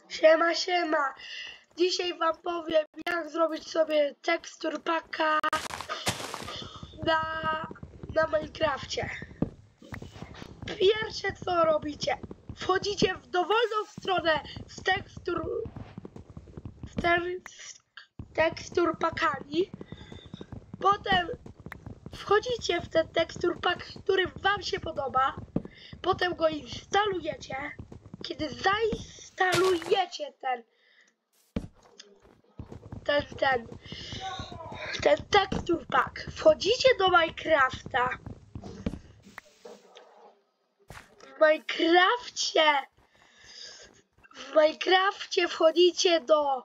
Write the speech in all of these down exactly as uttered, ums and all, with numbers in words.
Siema, siema. Dzisiaj wam powiem, jak zrobić sobie tekstur paka na, na Minecrafcie. Pierwsze co robicie, wchodzicie w dowolną stronę z tekstur, z, te, z tekstur pakami. Potem wchodzicie w ten tekstur pak, który wam się podoba. Potem go instalujecie. Kiedy zainstalujecie ten ten, ten, ten tekstur pack, wchodzicie do Minecrafta. W Minecrafcie, w Minecrafcie wchodzicie do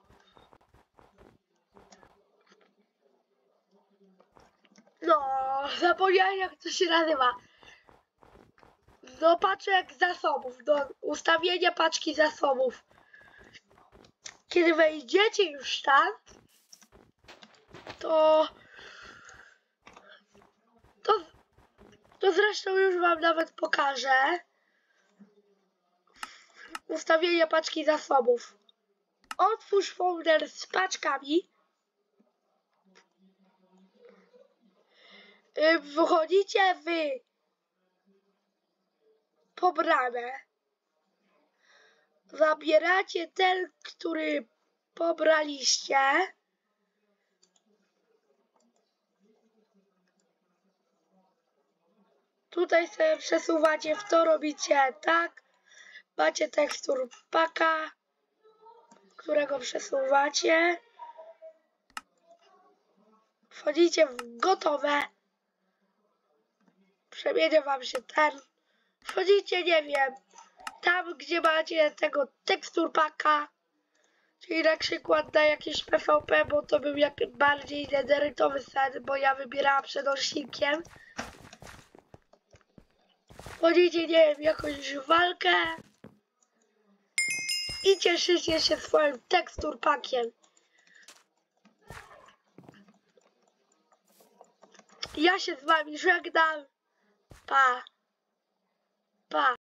no, zapomniałem jak to się nazywa. Do paczek zasobów, do ustawienia paczki zasobów. Kiedy wejdziecie już tam, to, to, to zresztą już wam nawet pokażę. Ustawienie paczki zasobów. Otwórz folder z paczkami. Wchodzicie w pobrane. Zabieracie ten, który pobraliście. Tutaj sobie przesuwacie w to, robicie tak. Macie tekstur paka, którego przesuwacie. Wchodzicie w gotowe. Przemienia wam się ten. Wchodzicie, nie wiem, tam gdzie macie tego tekstur paka. Czyli na przykład na jakieś P V P, bo to był jak bardziej nederytowy sen, bo ja wybierałam przenosnikiem. Wchodzicie, nie wiem, jakąś walkę. I cieszycie się swoim tekstur pakiem. Ja się z wami żegnam. Pa. Pa.